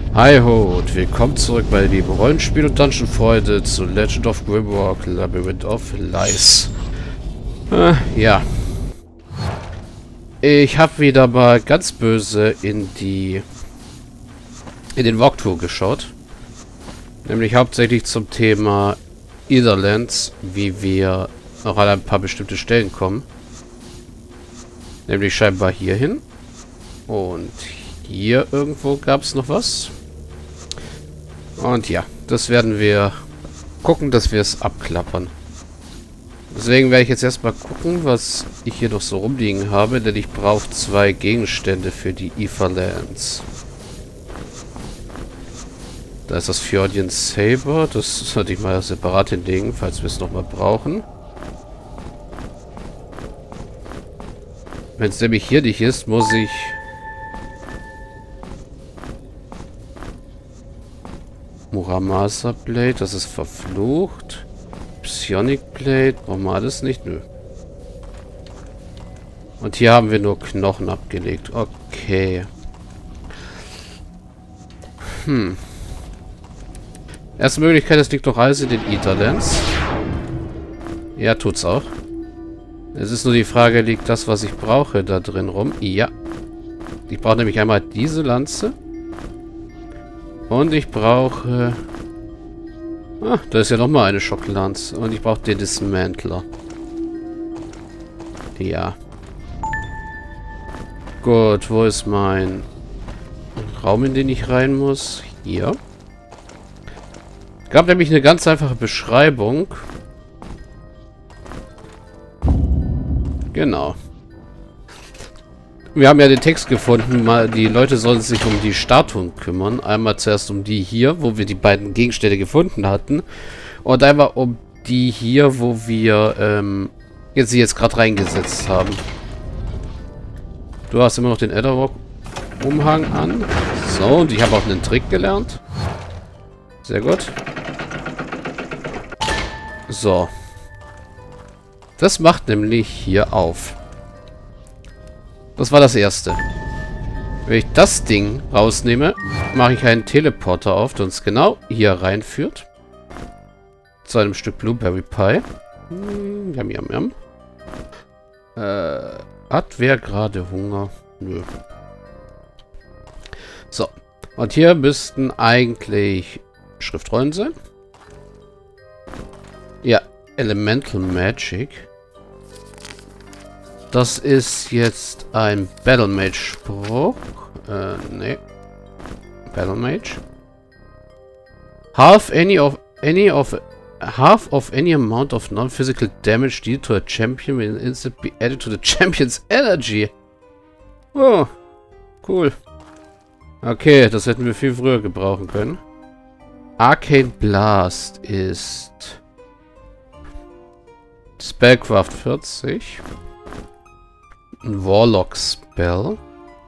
Hi ho und willkommen zurück bei lieben Rollenspiel- und Dungeon-Freunde zu Legend of Grimrock Labyrinth of Lies. Ja. Ich habe wieder mal ganz böse in den Walkthrough geschaut. Nämlich hauptsächlich zum Thema Etherlands, wie wir noch an ein paar bestimmte Stellen kommen. Nämlich scheinbar hierhin. Und hier irgendwo gab es noch was. Und ja, das werden wir gucken, dass wir es abklappern. Deswegen werde ich jetzt erstmal gucken, was ich hier noch so rumliegen habe, denn ich brauche 2 Gegenstände für die Etherlands. Da ist das Fjordian Saber, das sollte ich mal separat hinlegen, falls wir es nochmal brauchen. Wenn es nämlich hier nicht ist, muss ich... Muramasa Blade, das ist verflucht. Psionic Blade, brauchen wir alles nicht? Nö. Und hier haben wir nur Knochen abgelegt. Okay. Erste Möglichkeit, es liegt noch alles in den Etherlands. Ja, tut's auch. Es ist nur die Frage, liegt das, was ich brauche, da drin rum? Ja. Ich brauche nämlich einmal diese Lanze. Und ich brauche... Ah, da ist ja nochmal eine Schocklanze. Und ich brauche den Dismantler. Ja. Gut, wo ist mein Raum, in den ich rein muss? Hier. Es gab nämlich eine ganz einfache Beschreibung. Genau. Wir haben ja den Text gefunden, die Leute sollen sich um die Statuen kümmern. Einmal zuerst um die hier, wo wir die beiden Gegenstände gefunden hatten. Und einmal um die hier, wo wir sie jetzt gerade reingesetzt haben. Du hast immer noch den Etherwalk-Umhang an. So, und ich habe auch einen Trick gelernt. Sehr gut. So. Das macht nämlich hier auf. Das war das erste. Wenn ich das Ding rausnehme, mache ich einen Teleporter auf, der uns genau hier reinführt. Zu einem Stück Blueberry Pie. Yum, yum, yum. Hat wer gerade Hunger? Nö. So. Und hier müssten eigentlich Schriftrollen sein. Ja, Elemental Magic. Das ist jetzt ein Battle Mage Spruch. Nee. Battle Mage. Half of any amount of non-physical damage dealt to a champion will instantly be added to the champion's energy. Oh, cool. Okay, das hätten wir viel früher gebrauchen können. Arcane Blast ist Spellcraft 40. Ein Warlock Spell.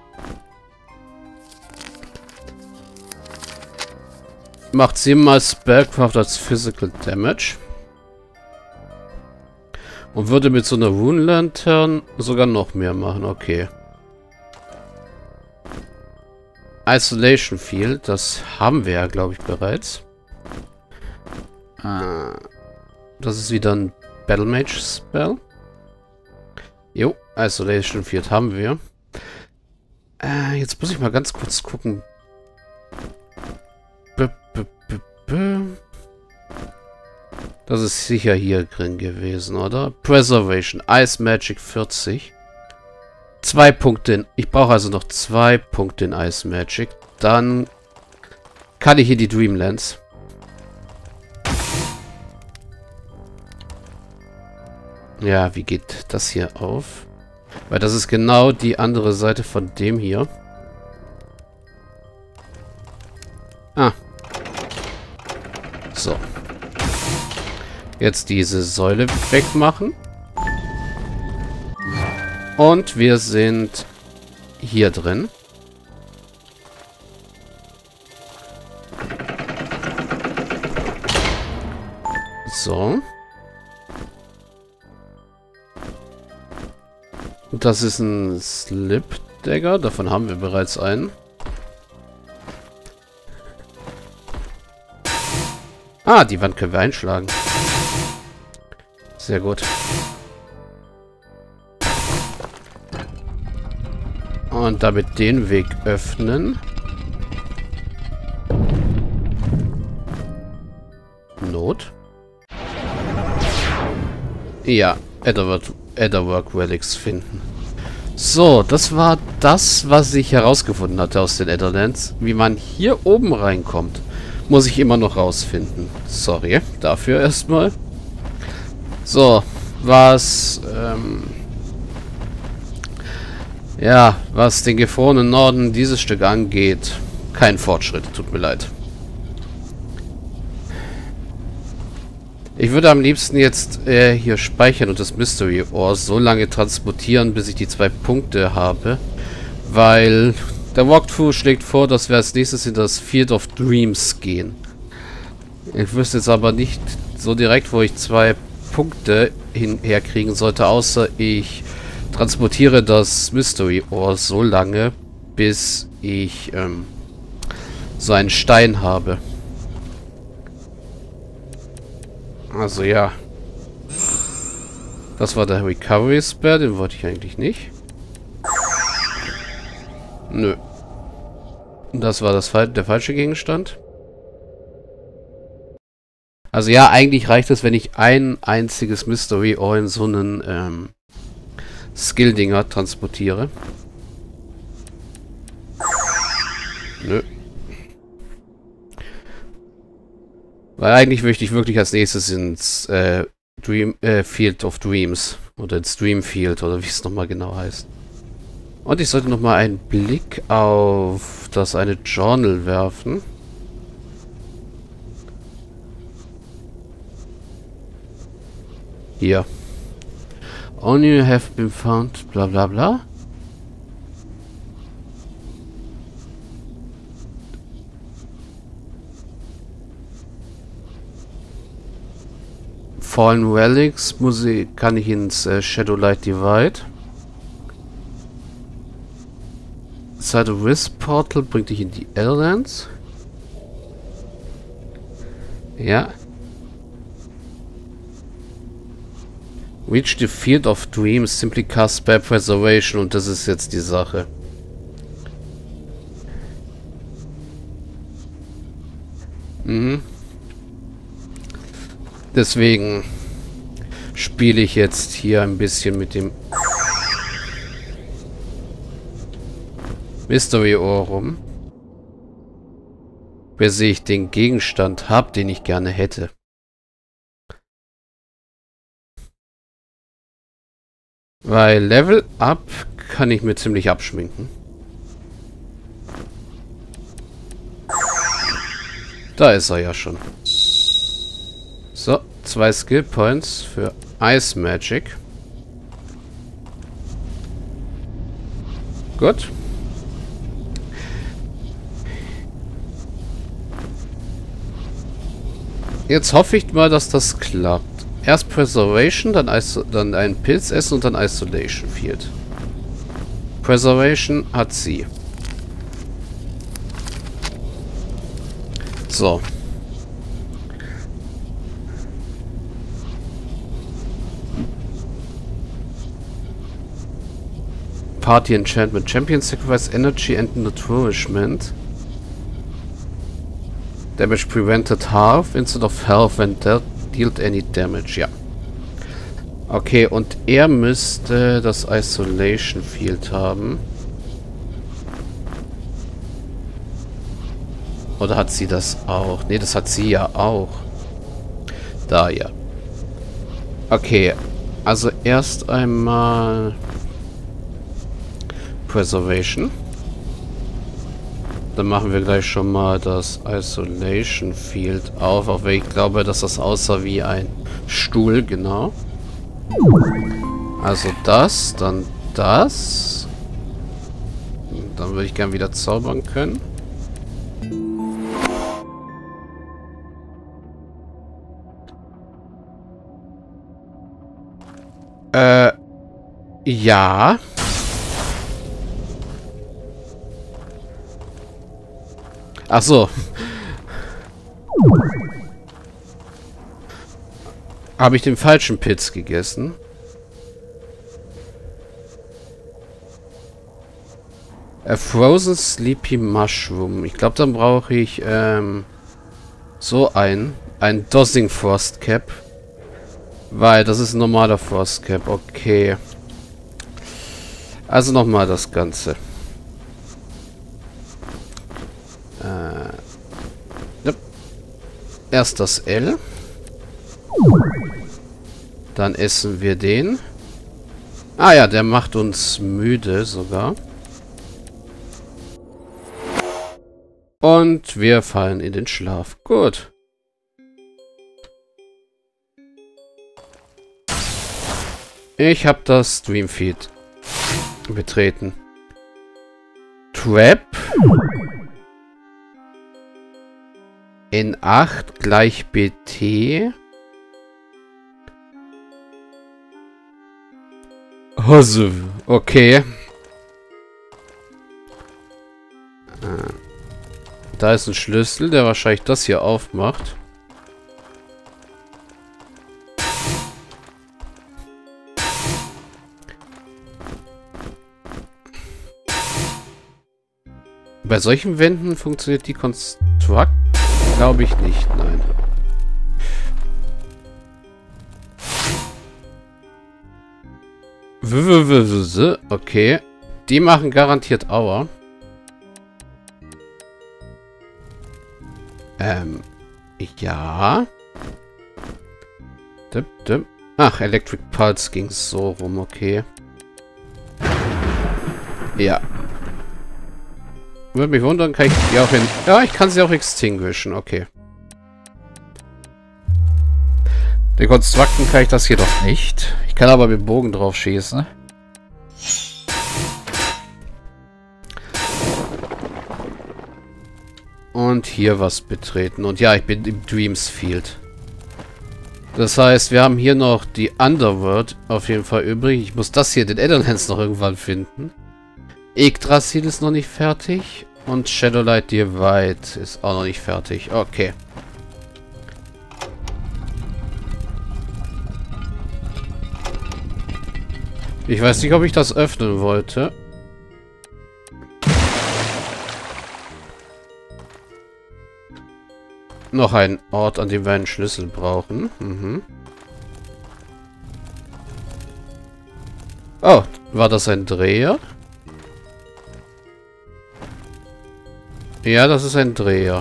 Macht 7-mal Spellcraft als Physical Damage. Und würde mit so einer Rune Lantern sogar noch mehr machen. Okay. Isolation Field. Das haben wir ja, glaube ich, bereits. Das ist wieder ein Battle Mage Spell. Jo, Isolation Field haben wir. Jetzt muss ich mal ganz kurz gucken. Das ist sicher hier drin gewesen, oder? Preservation, Ice Magic 40. 2 Punkte. Ich brauche also noch 2 Punkte in Ice Magic. Dann kann ich hier die Dreamlands. Ja, wie geht das hier auf? Weil das ist genau die andere Seite von dem hier. Ah. So. Jetzt diese Säule wegmachen. Und wir sind hier drin. So. Das ist ein Slip Dagger. Davon haben wir bereits einen. Ah, die Wand können wir einschlagen. Sehr gut. Und damit den Weg öffnen. Not. Ja, Etherwork Relics finden. So, das war das, was ich herausgefunden hatte aus den Etherlands. Wie man hier oben reinkommt, muss ich immer noch rausfinden. Sorry, dafür erstmal. So, was, ja, was den gefrorenen Norden dieses Stück angeht, kein Fortschritt, tut mir leid. Ich würde am liebsten jetzt hier speichern und das Mystery Ore so lange transportieren, bis ich die 2 Punkte habe. Weil der Walkthrough schlägt vor, dass wir als nächstes in das Field of Dreams gehen. Ich wüsste jetzt aber nicht so direkt, wo ich 2 Punkte herkriegen sollte, außer ich transportiere das Mystery Ore so lange, bis ich so einen Stein habe. Also ja. Das war der Recovery Spare, den wollte ich eigentlich nicht. Nö. Das war der falsche Gegenstand. Also ja, eigentlich reicht es, wenn ich ein einziges Mystery Ore in so einen Skill-Dinger transportiere. Nö. Weil eigentlich möchte ich wirklich als nächstes ins Field of Dreams. Oder ins Dreamfield, oder wie es nochmal genau heißt. Und ich sollte nochmal einen Blick auf das eine Journal werfen. Hier. Only have been found, bla bla bla. Fallen Relics kann ich ins Shadowlight Divide. Side of Wisp Portal bringt dich in die Elderlands. Ja. Reach the Field of Dreams, simply cast Spell Preservation, und das ist jetzt die Sache. Deswegen spiele ich jetzt hier ein bisschen mit dem Mystery Ore rum, bis ich den Gegenstand habe, den ich gerne hätte. Weil Level Up kann ich mir ziemlich abschminken. Da ist er ja schon. So, 2 Skill Points für Ice Magic. Gut. Jetzt hoffe ich mal, dass das klappt. Erst Preservation, dann ein Pilz essen und dann Isolation Field. Preservation hat sie. So. Party Enchantment. Champion sacrifice energy and nourishment. Damage prevented half instead of health when dealt any damage. Ja. Okay, und er müsste das Isolation Field haben. Oder hat sie das auch? Ne, das hat sie ja auch. Da, ja. Okay, also erst einmal Preservation. Dann machen wir gleich schon mal das Isolation Field auf, auch wenn ich glaube, dass das aussah wie ein Stuhl, genau. Also das, dann das. Dann würde ich gern wieder zaubern können. Ja. Ach so. Habe ich den falschen Pilz gegessen? A Frozen Sleepy Mushroom. Ich glaube, dann brauche ich so ein Dosing Frost Cap. Weil das ist ein normaler Frost Cap. Okay. Also nochmal das Ganze. Yep. Erst das L. Dann essen wir den. Ah ja, der macht uns müde sogar. Und wir fallen in den Schlaf. Gut. Ich habe das Dreamfeed betreten. Trap. N8 gleich BT. Also, okay. Da ist ein Schlüssel, der wahrscheinlich das hier aufmacht. Bei solchen Wänden funktioniert die Construct, glaube ich nicht, nein. Okay. Die machen garantiert Aua. Ja. Ach, Electric Pulse ging so rum, okay. Ja. Würde mich wundern, kann ich die auch hin... Ja, ich kann sie auch extinguishen, okay. Den Konstrukten kann ich das jedoch nicht. Ich kann aber mit dem Bogen drauf schießen. Und hier was betreten. Und ja, ich bin im Dreams Field. Das heißt, wir haben hier noch die Underworld auf jeden Fall übrig. Ich muss das hier, den Edelhands, noch irgendwann finden. Yggdrasil ist noch nicht fertig. Und Shadowlight Divide ist auch noch nicht fertig. Okay. Ich weiß nicht, ob ich das öffnen wollte. Noch ein Ort, an dem wir einen Schlüssel brauchen. Mhm. Oh, war das ein Dreher? Ja, das ist ein Dreher.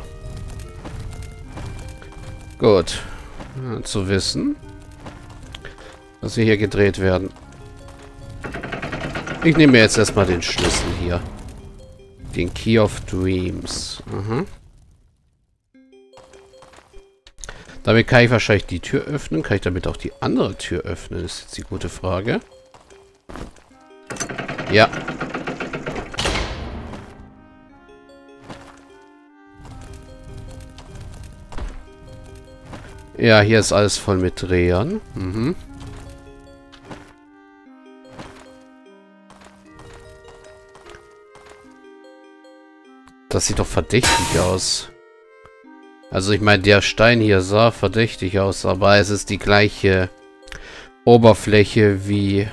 Gut. Ja, zu wissen, dass wir hier gedreht werden. Ich nehme mir jetzt erstmal den Schlüssel hier. Den Key of Dreams. Mhm. Damit kann ich wahrscheinlich die Tür öffnen. Kann ich damit auch die andere Tür öffnen? Ist jetzt die gute Frage. Ja. Ja, hier ist alles voll mit Drehern. Mhm. Das sieht doch verdächtig aus. Also ich meine, der Stein hier sah verdächtig aus, aber es ist die gleiche Oberfläche wie...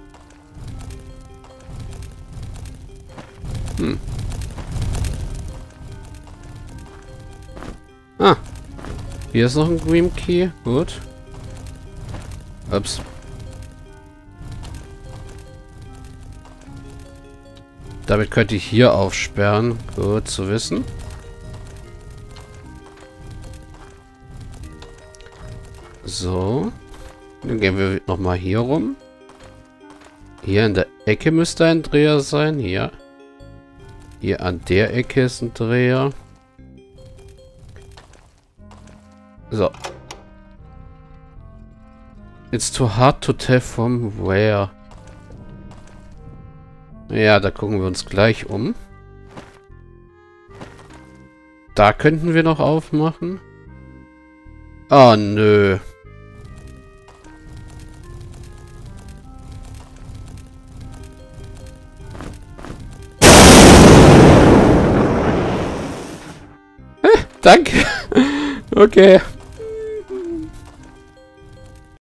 Ah. Hier ist noch ein Green Key. Gut. Ups. Damit könnte ich hier aufsperren. Gut zu wissen. So. Dann gehen wir nochmal hier rum. Hier in der Ecke müsste ein Dreher sein. Hier. Hier an der Ecke ist ein Dreher. So. It's too hard to tell from where. Ja, da gucken wir uns gleich um. Da könnten wir noch aufmachen. Oh, nö. Danke. Okay.